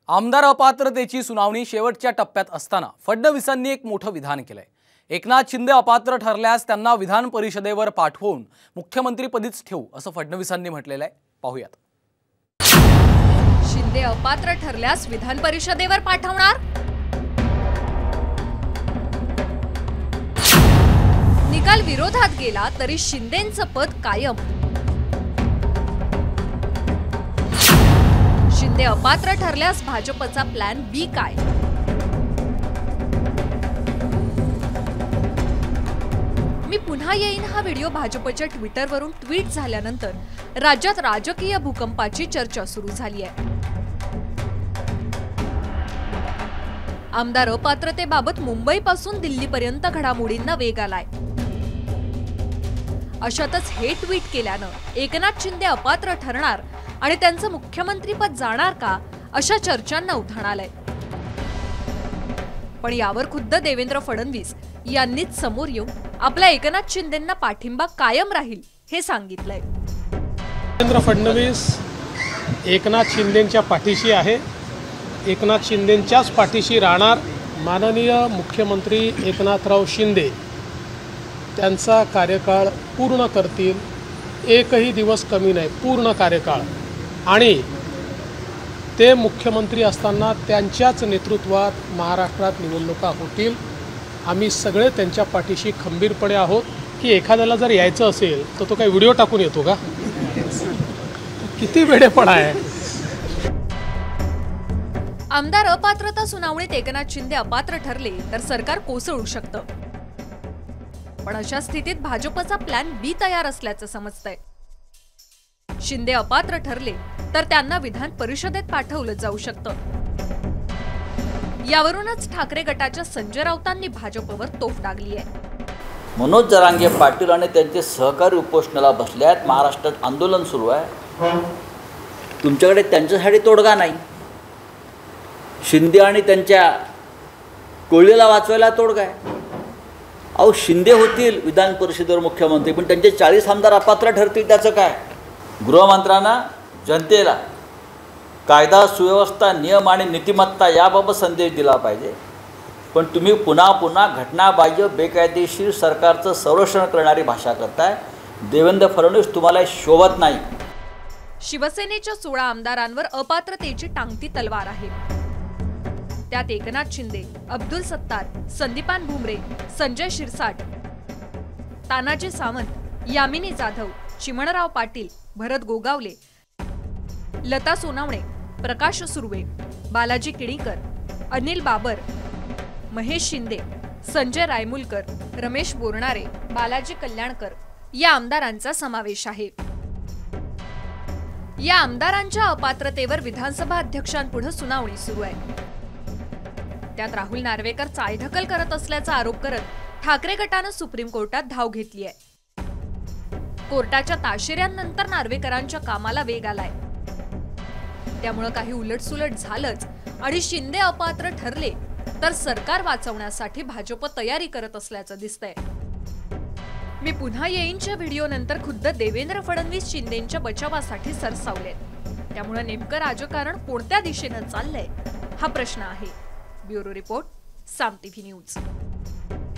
आमदार अपात्रतेची सुनावणी शेवटच्या टप्प्यात असताना फडणवीसांनी एक मोठं विधान केलंय। एकनाथ शिंदे अपात्र ठरल्यास त्यांना विधान परिषदेवर पाठवून मुख्यमंत्रीपदीच ठेवू असं फडणवीसांनी म्हटलेलं आहे। पाहूयात। शिंदे अपात्र ठरल्यास विधान परिषदेवर पाठवणार? निकाल विरोधात गेला तरी शिंदेंचं पद कायम। शिंदे अपात्र ठरल्यास भाजपचा प्लॅन बी काय? मी पुन्हा येईन हा व्हिडिओ भाजपच्या ट्विटरवरून ट्विट झाल्यानंतर राज्यात राजकीय भूकंपाची चर्चा सुरू झाली आहे। आमदार अपात्रतेबाबत मुंबईपासून दिल्लीपर्यंत घडामोडींना वेग आलाय। अशातच हे ट्विट केल्यानं एकनाथ शिंदे अपात्र ठरणार आणि त्यांचं मुख्यमंत्रीपद जाणार का अशा चर्चांना उधाण आलंय। पण यावर खुद्द देवेंद्र फडणवीस यांनीच समोर येऊन आपल्या एकनाथ शिंदेंना पाठिंबा कायम राहील हे सांगितलंय। देवेंद्र फडणवीस एकनाथ शिंदेंच्या पाठीशी आहे, एकनाथ शिंदेंच्याच पाठीशी राहणार। माननीय मुख्यमंत्री एकनाथराव शिंदे त्यांचा कार्यकाळ पूर्ण करतील, एकही दिवस कमी नाही, पूर्ण कार्यकाळ। आणि ते मुख्यमंत्री असताना त्यांच्याच नेतृत्वात महाराष्ट्रात निवडणुका होतील। आम्ही सगळे त्यांच्या पाठीशी खंबीरपणे आहोत। की एखाद्याला जर यायचं असेल तर तो काही व्हिडिओ टाकून येतो का? किती वेडेपणा आहे। आमदार अपात्रता सुनावणीत एकनाथ शिंदे अपात्र ठरले तर सरकार कोसळू शकतं। पण अशा स्थितीत भाजपचा प्लॅन बी तयार असल्याचं समजतंय। शिंदे अपात्र ठरले तर त्यांना विधान परिषदेत पाठवलं जाऊ शकतं। यावरूनच ठाकरे गटाच्या संजय राऊतांनी भाजपवर तोफ डागली आहे। मनोज जरांगे पाटील आणि त्यांचे सहकारी उपोषणाला बसले आहेत। महाराष्ट्रात आंदोलन सुरू आहे। तुमच्याकडे त्यांच्यासाठी तोडगा नाही। शिंदे आणि त्यांच्या कोळीला वाचवायला तोडगा आहे। अहो, शिंदे होतील विधान परिषदेवर मुख्यमंत्री, पण त्यांचे 40 आमदार अपात्र ठरतील त्याचं काय? गृहमंत्र्यांना जनतेला कायदा सुव्यवस्था नियम आणि नीतिमत्ता याबाबत संदेश दिला पाहिजे। पण तुम्ही पुन्हा पुन्हा घटनाबाह्य बेकायदेशीर सरकारचं संरक्षण करणारी भाषा करताय। देवेंद्र फडणवीस तुम्हाला शोभत नाही। शिवसेनेच्या 16 आमदारांवर अपात्रतेची टांगती तलवार आहे। त्यात एकनाथ शिंदे, अब्दुल सत्तार, संदीपान भुमरे, संजय शिरसाट, तानाजी सावंत, यामिनी जाधव, चिमणराव पाटील, भरत गोगावले, लता सोनावणे, प्रकाश सुर्वे, बालाजी किणीकर, अनिल बाबर, महेश शिंदे, संजय रायमुलकर, रमेश बोरणारे, बालाजी कल्याणकर या आमदारांचा समावेश आहे। या आमदारांच्या अपात्रतेवर विधानसभा अध्यक्षांपुढे सुनावणी सुरू आहे। त्यात राहुल नार्वेकर चालढकल करत असल्याचा आरोप करत ठाकरे गटानं सुप्रीम कोर्टात धाव घेतली आहे। कोर्टाच्या ताशेऱ्यांनंतर नार्वेकरांच्या कामाला वेग आलाय। त्यामुळे काही उलटसुलट झालंच आणि शिंदे अपात्र ठरले तर सरकार वाचवण्यासाठी भाजप तयारी करत असल्याचं दिसतंय। मी पुन्हा येईनच्या व्हिडिओ नंतर खुद्द देवेंद्र फडणवीस शिंदेंच्या बचावासाठी सरसावलेत। त्यामुळे नेमकं राजकारण कोणत्या दिशेनं चाललंय हा प्रश्न आहे। Bureau report, Saam TV news.